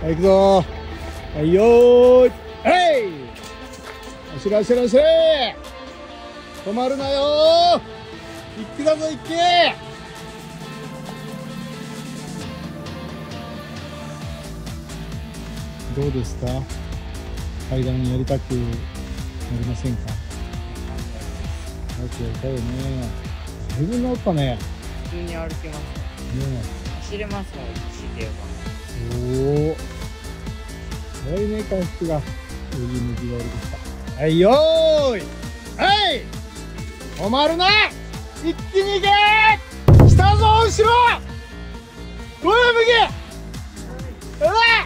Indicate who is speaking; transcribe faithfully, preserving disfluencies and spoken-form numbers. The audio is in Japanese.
Speaker 1: はい、行くぞー。はい、よーい。はい。走れ走れ走れ。止まるなよー。一気だぞ、一気。どうですか？階段やりたくなりませんか？早くやりたいよね。だいぶ治ったね。
Speaker 2: 普通に歩けます。ね、走れますもん、強いて言えば。
Speaker 1: おお。早いね、回復が。右右が降りてきた。はい、よーい。はい。止まるな。一気に行け。来たぞ、後ろ。上向け。うわ。